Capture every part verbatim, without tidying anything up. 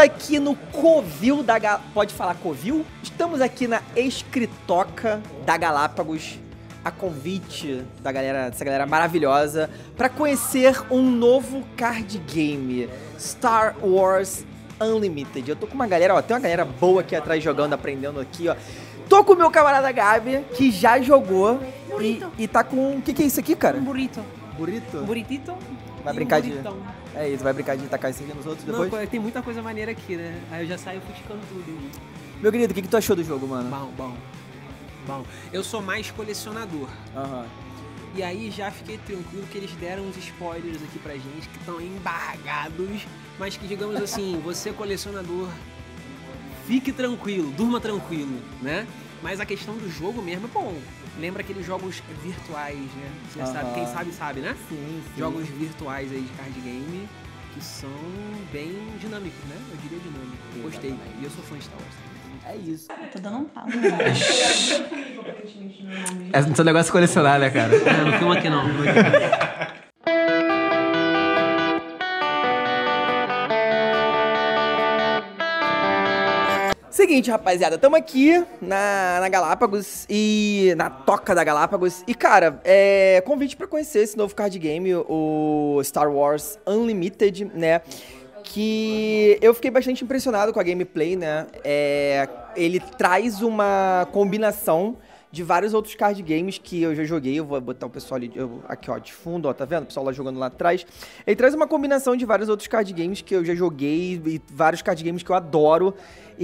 aqui no Covil da Ga... Pode falar Covil? Estamos aqui na Escritoca da Galápagos, a convite da galera, dessa galera maravilhosa, para conhecer um novo card game, Star Wars Unlimited. Eu tô com uma galera, ó, tem uma galera boa aqui atrás jogando, aprendendo aqui, ó. Tô com o meu camarada Gabi, que já jogou e, e tá com... O que que é isso aqui, cara? Um burrito. Burrito? Um buritito. Vai brincar um de... É isso, vai brincar de tacar isso aqui nos outros depois? Não, tem muita coisa maneira aqui, né? Aí eu já saio futicando tudo. Meu querido, o que que tu achou do jogo, mano? Bom, bom. Bom, eu sou mais colecionador. Aham. Uhum. E aí já fiquei tranquilo que eles deram uns spoilers aqui pra gente que estão embargados, mas que, digamos assim, você colecionador, fique tranquilo, durma tranquilo, né? Mas a questão do jogo mesmo é bom. Lembra aqueles jogos virtuais, né? Você uhum. sabe, quem sabe sabe, né? Sim, sim. Jogos virtuais aí de card game que são bem dinâmicos, né? Eu diria dinâmicos. Gostei. E eu sou fã de Star Wars. É isso. Eu tô dando um pau. É um negócio de colecionar, né, cara? É, não filma aqui não. Seguinte, rapaziada, estamos aqui na, na Galápagos e na Toca da Galápagos. E, cara, é convite para conhecer esse novo card game, o Star Wars Unlimited, né? Que eu fiquei bastante impressionado com a gameplay, né? É, ele traz uma combinação de vários outros card games que eu já joguei. Eu vou botar o pessoal ali, eu, aqui ó, de fundo, ó, tá vendo? O pessoal lá jogando lá atrás. Ele traz uma combinação de vários outros card games que eu já joguei e vários card games que eu adoro.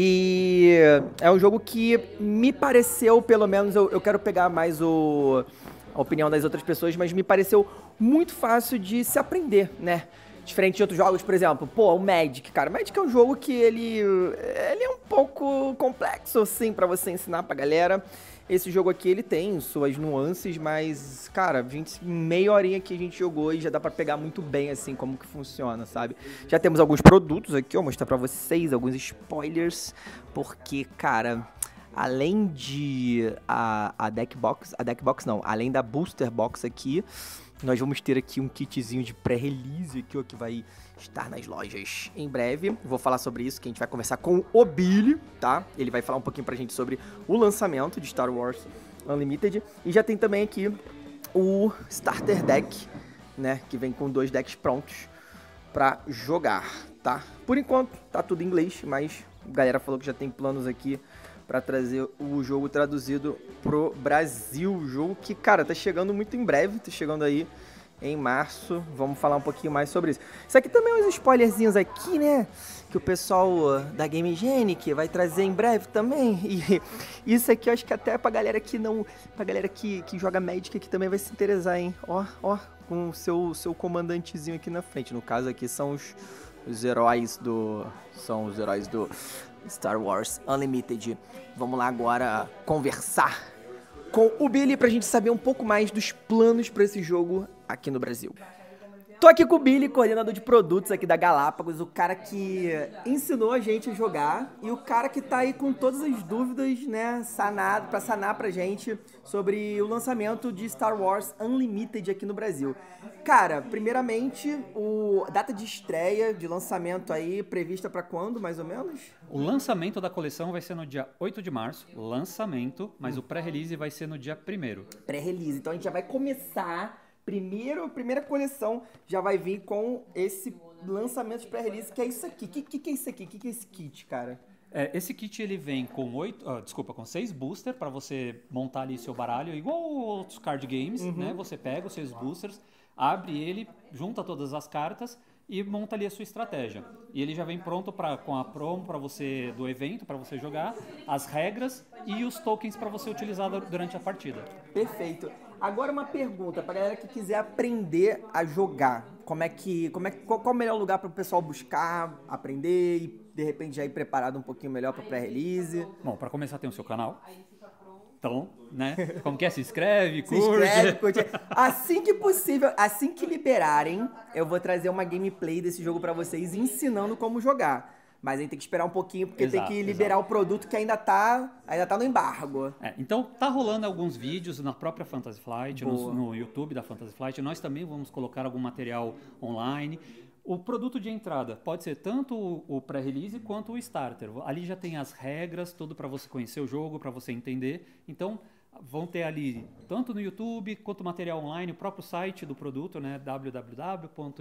E é um jogo que me pareceu, pelo menos, eu, eu quero pegar mais o, a opinião das outras pessoas, mas me pareceu muito fácil de se aprender, né? Diferente de outros jogos, por exemplo, pô, o Magic, cara. O Magic é um jogo que ele, ele é um pouco complexo, assim, pra você ensinar pra galera. Esse jogo aqui, ele tem suas nuances, mas, cara, vinte, meia horinha que a gente jogou e já dá pra pegar muito bem, assim, como que funciona, sabe? Já temos alguns produtos aqui, ó, vou mostrar pra vocês, alguns spoilers, porque, cara, além de a, a deck box, a deck box não, além da booster box aqui, nós vamos ter aqui um kitzinho de pré-release aqui, ó, que vai estar nas lojas em breve. Vou falar sobre isso, que a gente vai conversar com o Billy, tá? Ele vai falar um pouquinho pra gente sobre o lançamento de Star Wars Unlimited. E já tem também aqui o Starter Deck, né? Que vem com dois decks prontos pra jogar, tá? Por enquanto, tá tudo em inglês, mas a galera falou que já tem planos aqui pra trazer o jogo traduzido pro Brasil. O jogo que, cara, tá chegando muito em breve, tá chegando aí em março. Vamos falar um pouquinho mais sobre isso. Isso aqui também é uns spoilerzinhos aqui, né? Que o pessoal da Game Genic vai trazer em breve também. E isso aqui eu acho que até pra galera que não... Pra galera que, que joga Magic aqui também vai se interessar, hein? Ó, ó, com o seu, seu comandantezinho aqui na frente. No caso aqui são os, os heróis do... São os heróis do Star Wars Unlimited. Vamos lá agora conversar com o Billy pra gente saber um pouco mais dos planos pra esse jogo aqui no Brasil. Tô aqui com o Billy, coordenador de produtos aqui da Galápagos, o cara que ensinou a gente a jogar e o cara que tá aí com todas as dúvidas, né, sanado, pra sanar pra gente sobre o lançamento de Star Wars Unlimited aqui no Brasil. Cara, primeiramente, o a data de estreia, de lançamento aí, prevista pra quando, mais ou menos? O lançamento da coleção vai ser no dia oito de março, lançamento, mas hum. o pré-release vai ser no dia primeiro. Pré-release, então a gente já vai começar... Primeiro, a primeira coleção já vai vir com esse lançamento de pré-release, que é isso aqui. O que, que, que é isso aqui? O que, que é esse kit, cara? É, esse kit ele vem com oito, uh, desculpa, com seis boosters para você montar ali seu baralho, igual outros card games, uhum. né? Você pega os seus boosters, abre ele, junta todas as cartas e monta ali a sua estratégia. E ele já vem pronto pra, com a promo para você do evento, para você jogar, as regras e os tokens para você utilizar durante a partida. Perfeito. Agora uma pergunta para galera que quiser aprender a jogar. Como é que, como é, qual, qual é o melhor lugar para o pessoal buscar, aprender e de repente já ir preparado um pouquinho melhor para pré-release? Bom, para começar tem o seu canal. Então, né? Como que é? Se inscreve, curte. Se inscreve, curte. Assim que possível, assim que liberarem, eu vou trazer uma gameplay desse jogo para vocês ensinando como jogar. Mas a gente tem que esperar um pouquinho, porque exato, tem que liberar exato. o produto que ainda tá, ainda tá no embargo. É, então, tá rolando alguns vídeos na própria Fantasy Flight, no, no YouTube da Fantasy Flight. Nós também vamos colocar algum material online. O produto de entrada pode ser tanto o, o pré-release quanto o starter. Ali já tem as regras, tudo para você conhecer o jogo, para você entender. Então, vão ter ali, tanto no YouTube quanto material online, o próprio site do produto, né, w w w ponto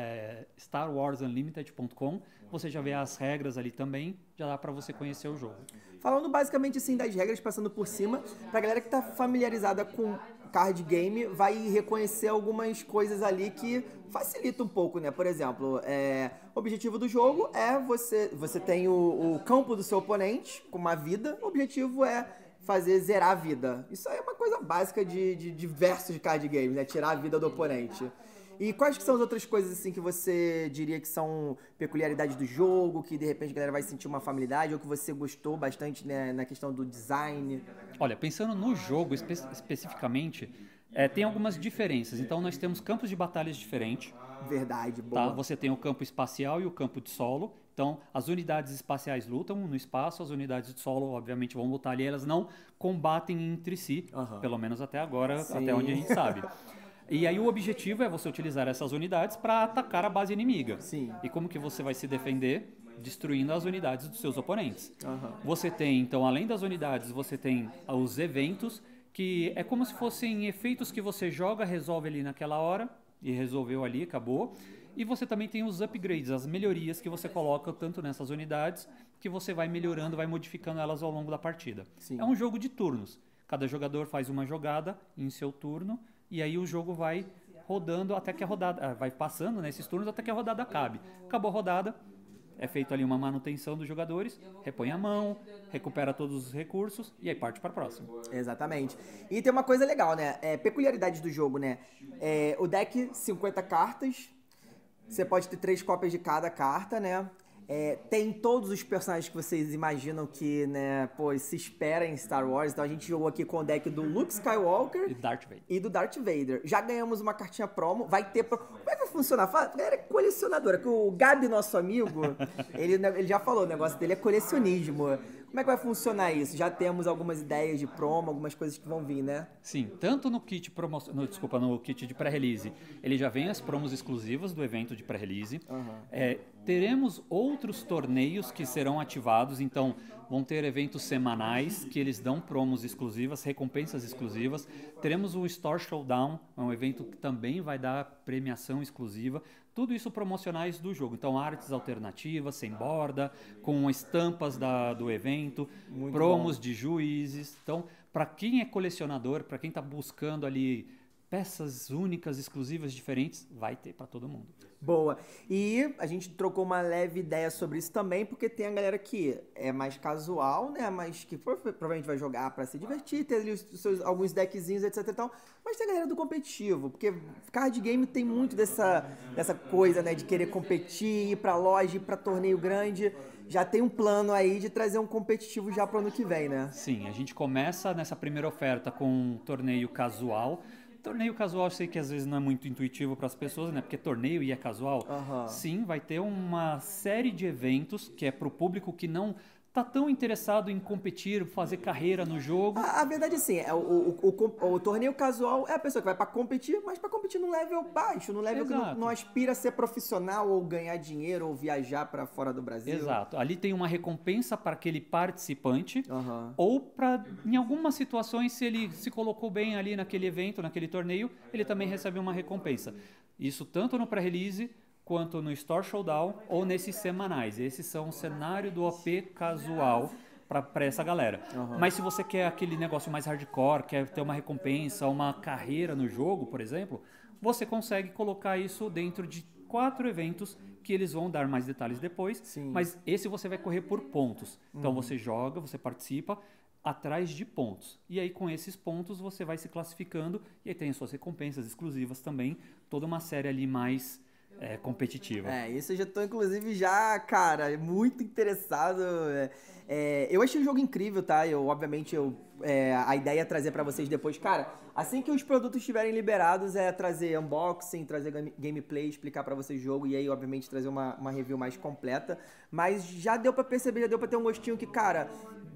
star wars unlimited ponto com. Você já vê as regras ali também, já dá para você conhecer o jogo. Falando basicamente assim das regras, passando por cima, pra galera que tá familiarizada com card game, vai reconhecer algumas coisas ali que facilita um pouco, né? Por exemplo, é, o objetivo do jogo é você, você tem o, o campo do seu oponente com uma vida, o objetivo é fazer zerar a vida. Isso aí é uma coisa básica de, de diversos card games, né? Tirar a vida do oponente. E quais que são as outras coisas assim que você diria que são peculiaridades do jogo, que de repente a galera vai sentir uma familiaridade, ou que você gostou bastante, né, na questão do design? Olha, pensando no jogo espe especificamente, é, tem algumas diferenças. Então nós temos campos de batalhas diferentes. Verdade, boa. Tá? Você tem o campo espacial e o campo de solo. Então, as unidades espaciais lutam no espaço, as unidades de solo, obviamente, vão lutar ali. Elas não combatem entre si, uhum. Pelo menos até agora, Sim. até onde a gente sabe. E aí o objetivo é você utilizar essas unidades para atacar a base inimiga. Sim. E como que você vai se defender? Destruindo as unidades dos seus oponentes. Uhum. Você tem, então, além das unidades, você tem os eventos, que é como se fossem efeitos que você joga, resolve ali naquela hora, e resolveu ali, acabou. E você também tem os upgrades, as melhorias que você coloca tanto nessas unidades, que você vai melhorando, vai modificando elas ao longo da partida. Sim. É um jogo de turnos. Cada jogador faz uma jogada em seu turno, e aí o jogo vai rodando até que a rodada... Vai passando nesses turnos até que a rodada acabe. Acabou a rodada, é feito ali uma manutenção dos jogadores, repõe a mão, recupera todos os recursos e aí parte para a próxima. Exatamente. E tem uma coisa legal, né? É, peculiaridades do jogo, né? É, o deck, cinquenta cartas, você pode ter três cópias de cada carta, né? É, tem todos os personagens que vocês imaginam que, né, pô, se espera em Star Wars. Então a gente jogou aqui com o deck do Luke Skywalker e, Darth Vader. e do Darth Vader. Já ganhamos uma cartinha promo, vai ter... Pro... Como é que vai funcionar? Fala, galera, é colecionadora, que o Gabi, nosso amigo, ele, ele já falou, o negócio dele é colecionismo. Como é que vai funcionar isso? Já temos algumas ideias de promo, algumas coisas que vão vir, né? Sim, tanto no kit promoção, no, desculpa, no kit de pré-release, ele já vem as promos exclusivas do evento de pré-release. Uhum. É, teremos outros torneios que serão ativados, então vão ter eventos semanais que eles dão promos exclusivas, recompensas exclusivas. Teremos o Store Showdown, é um evento que também vai dar premiação exclusiva. Tudo isso promocionais do jogo. Então, artes alternativas, sem borda, com estampas da, do evento, Muito promos bom. de juízes. Então, para quem é colecionador, para quem está buscando ali peças únicas, exclusivas, diferentes, vai ter para todo mundo. Boa. E a gente trocou uma leve ideia sobre isso também, porque tem a galera que é mais casual, né? Mas que provavelmente vai jogar para se divertir, ter ali os seus, alguns deckzinhos, etc e tal. Mas tem a galera do competitivo, porque card game tem muito dessa, dessa coisa, né? De querer competir, ir pra loja, ir pra torneio grande. Já tem um plano aí de trazer um competitivo já pro ano que vem, né? Sim, a gente começa nessa primeira oferta com um torneio casual. Torneio casual eu sei que às vezes não é muito intuitivo para as pessoas, né? Porque torneio e é casual. Uhum. Sim, vai ter uma série de eventos que é para o público que não tá tão interessado em competir, fazer carreira no jogo. A, a verdade sim, é o, o, o, o, o torneio casual é a pessoa que vai para competir, mas para competir num level baixo, num level Exato. que não, não aspira a ser profissional ou ganhar dinheiro ou viajar para fora do Brasil. Exato. Ali tem uma recompensa para aquele participante uhum. ou para, em algumas situações, se ele se colocou bem ali naquele evento, naquele torneio, ele também recebe uma recompensa. Isso tanto no pré-release quanto no Store Showdown ou nesses semanais. Esses são o cenário do O P casual para essa galera. Uhum. Mas se você quer aquele negócio mais hardcore, quer ter uma recompensa, uma carreira no jogo, por exemplo, você consegue colocar isso dentro de quatro eventos que eles vão dar mais detalhes depois, Sim. mas esse você vai correr por pontos. Então uhum. você joga, você participa atrás de pontos. E aí com esses pontos você vai se classificando e aí tem as suas recompensas exclusivas também, toda uma série ali mais É, competitiva. É, isso eu já tô, inclusive, já, cara, muito interessado. É, é, eu achei o jogo incrível, tá? Eu, obviamente, eu, é, a ideia é trazer pra vocês depois. Cara, assim que os produtos estiverem liberados, é trazer unboxing, trazer game, gameplay, explicar pra vocês o jogo e aí, obviamente, trazer uma, uma review mais completa. Mas já deu pra perceber, já deu pra ter um gostinho que, cara,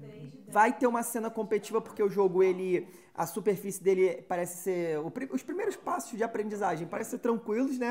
vai ter uma cena competitiva porque o jogo, ele, a superfície dele parece ser... O, os primeiros passos de aprendizagem parecem ser tranquilos, né?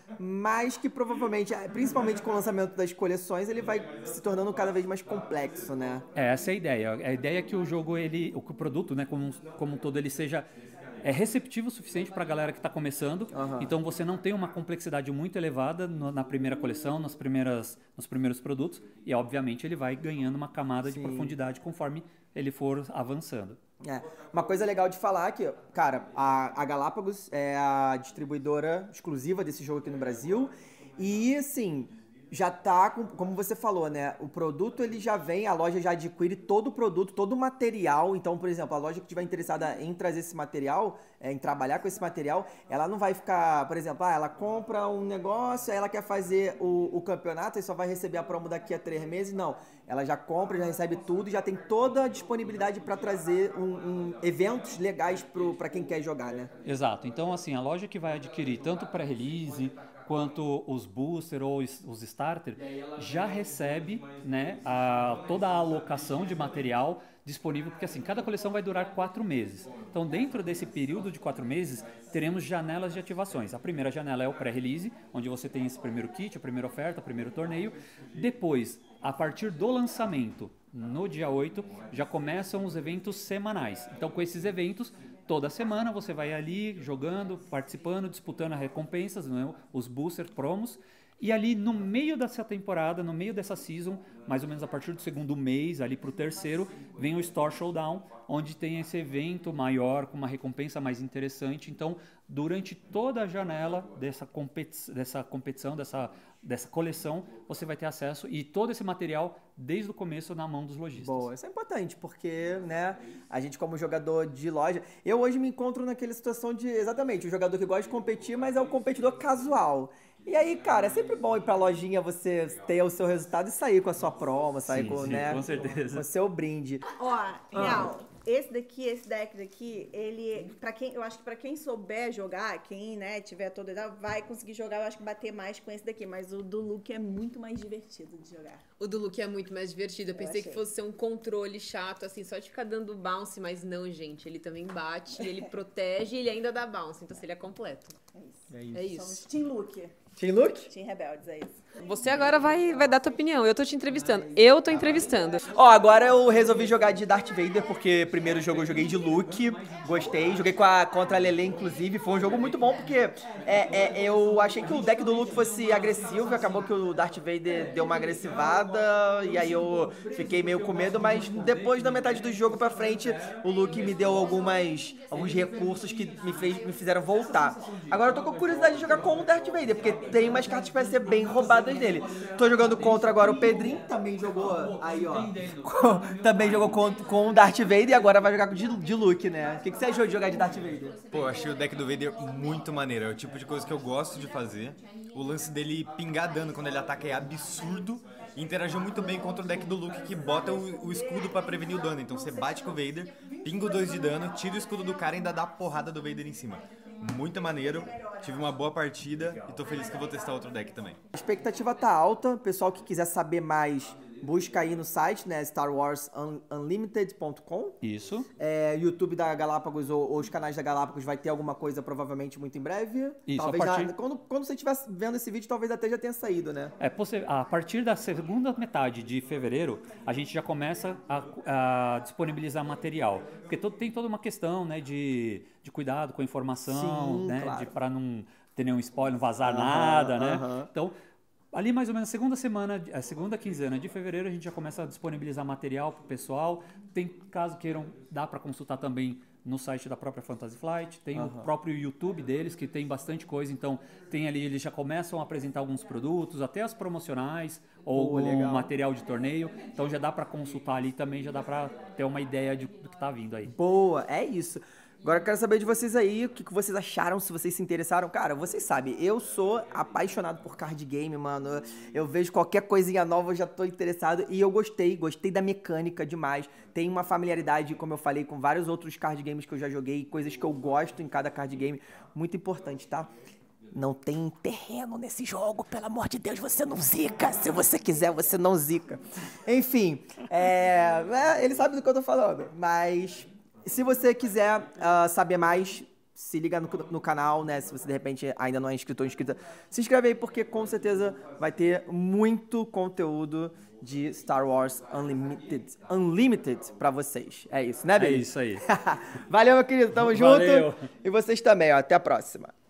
mas que provavelmente, principalmente com o lançamento das coleções, ele vai se tornando cada vez mais complexo, né? É, essa é a ideia. A ideia é que o jogo, ele, o que o produto, né, como, como um todo, ele seja é receptivo o suficiente para a galera que está começando. Uhum. Então você não tem uma complexidade muito elevada no, na primeira coleção, nas primeiras, nos primeiros produtos, e obviamente ele vai ganhando uma camada Sim. de profundidade conforme ele for avançando. É. Uma coisa legal de falar é que, cara, a, a Galápagos é a distribuidora exclusiva desse jogo aqui no Brasil e, assim, já tá, com, como você falou, né, o produto ele já vem, a loja já adquire todo o produto, todo o material. Então, por exemplo, a loja que estiver interessada em trazer esse material, é, em trabalhar com esse material, ela não vai ficar, por exemplo, ah, ela compra um negócio, aí ela quer fazer o, o campeonato e só vai receber a promo daqui a três meses. Não, ela já compra, já recebe tudo, já tem toda a disponibilidade para trazer um, um, eventos legais para quem quer jogar, né? Exato. Então, assim, a loja que vai adquirir tanto pré-release quanto os booster ou os starter, já recebe, né, a, toda a alocação de material disponível, porque assim, cada coleção vai durar quatro meses. Então, dentro desse período de quatro meses, teremos janelas de ativações. A primeira janela é o pré-release, onde você tem esse primeiro kit, a primeira oferta, o primeiro torneio. Depois, a partir do lançamento, no dia oito, já começam os eventos semanais. Então, com esses eventos, toda semana você vai ali jogando, participando, disputando as recompensas, né, os booster promos. E ali no meio dessa temporada, no meio dessa season, mais ou menos a partir do segundo mês, ali para o terceiro, vem o Store Showdown, onde tem esse evento maior, com uma recompensa mais interessante. Então, durante toda a janela dessa, competi- dessa competição, dessa, dessa coleção, você vai ter acesso e todo esse material desde o começo na mão dos lojistas. Boa, isso é importante, porque, né, a gente como jogador de loja, eu hoje me encontro naquela situação de, exatamente, o jogador que gosta de competir, mas é o competidor casual. E aí, cara, é sempre bom ir pra lojinha, você ter o seu resultado e sair com a sua promo, sair sim, com, sim, né, com certeza. com o seu brinde. Ó, real, esse daqui, esse deck daqui, ele, pra quem, eu acho que pra quem souber jogar, quem, né, tiver toda idade, vai conseguir jogar, eu acho que bater mais com esse daqui, mas o do Luke é muito mais divertido de jogar. O do Luke é muito mais divertido, eu pensei eu que fosse ser um controle chato, assim, só de ficar dando bounce, mas não, gente, ele também bate, ele protege e ele ainda dá bounce, então ele é completo. É isso. É isso. É isso. Somos Team Luke. Team Luke? Team Rebeldes, é isso. Você agora vai, vai dar tua opinião. Eu tô te entrevistando. Eu tô entrevistando. Ó, agora eu resolvi jogar de Darth Vader, porque primeiro jogo eu joguei de Luke, gostei, joguei com a, contra a Lele, inclusive, foi um jogo muito bom, porque é, é, eu achei que o deck do Luke fosse agressivo, acabou que o Darth Vader deu uma agressivada, e aí eu fiquei meio com medo, mas depois da metade do jogo pra frente, o Luke me deu algumas, alguns recursos que me, fez, me fizeram voltar. Agora eu tô com curiosidade de jogar com o Darth Vader, porque tem umas cartas que vai ser bem roubadas dele. Tô jogando contra agora o Pedrinho, também jogou aí, ó. Com, também jogou com, com o Darth Vader e agora vai jogar de, de Luke, né? O que, que você achou de jogar de Darth Vader? Pô, eu achei o deck do Vader muito maneiro. É o tipo de coisa que eu gosto de fazer. O lance dele pingar dano quando ele ataca é absurdo. E interagiu muito bem contra o deck do Luke, que bota o, o escudo pra prevenir o dano. Então você bate com o Vader, pinga o dois de dano, tira o escudo do cara e ainda dá a porrada do Vader em cima. Muito maneiro, tive uma boa partida e tô feliz que eu vou testar outro deck também. A expectativa tá alta, pessoal que quiser saber mais, busca aí no site, né, Star Wars Unlimited ponto com. Isso. É, YouTube da Galápagos ou, ou os canais da Galápagos vai ter alguma coisa provavelmente muito em breve. Isso, talvez a partir... já, quando, quando você estiver vendo esse vídeo, talvez até já tenha saído, né? É, a partir da segunda metade de fevereiro, a gente já começa a, a disponibilizar material. Porque todo, tem toda uma questão, né, de, de cuidado com a informação, Sim, né, claro. de, para não ter nenhum spoiler, não vazar Aham, nada, né? aham. Então, ali mais ou menos a segunda semana, a segunda quinzena de fevereiro, a gente já começa a disponibilizar material pro pessoal. Tem, caso queiram, dá para consultar também no site da própria Fantasy Flight, tem Aham. o próprio YouTube deles, que tem bastante coisa, então tem ali, eles já começam a apresentar alguns produtos, até as promocionais, ou Pô, o legal. material de torneio, então já dá para consultar ali também, já dá para ter uma ideia de, do que tá vindo aí. Boa, é isso. Agora eu quero saber de vocês aí, o que, que vocês acharam, se vocês se interessaram. Cara, vocês sabem, eu sou apaixonado por card game, mano. Eu, eu vejo qualquer coisinha nova, eu já tô interessado. E eu gostei, gostei da mecânica demais. Tem uma familiaridade, como eu falei, com vários outros card games que eu já joguei, coisas que eu gosto em cada card game. Muito importante, tá? Não tem terreno nesse jogo, pelo amor de Deus, você não zica. Se você quiser, você não zica. Enfim, é, é, ele sabe do que eu tô falando, mas... Se você quiser uh, saber mais, se liga no, no canal, né? Se você de repente ainda não é inscrito ou inscrita, se inscreve aí porque com certeza vai ter muito conteúdo de Star Wars Unlimited, Unlimited pra vocês. É isso, né, É Baby? isso aí. Valeu, meu querido. Tamo Valeu. junto. E vocês também, ó. Até a próxima.